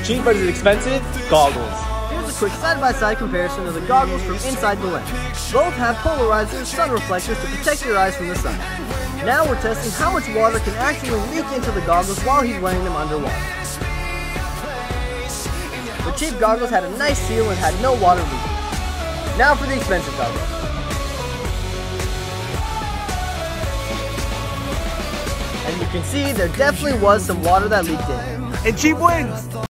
Cheap versus expensive goggles. Here's a quick side-by-side comparison of the goggles from inside the lens. Both have polarizers, sun reflectors to protect your eyes from the sun. Now we're testing how much water can actually leak into the goggles while he's wearing them underwater. The cheap goggles had a nice seal and had no water leak. Now for the expensive goggles. And you can see there definitely was some water that leaked in. And cheap wins!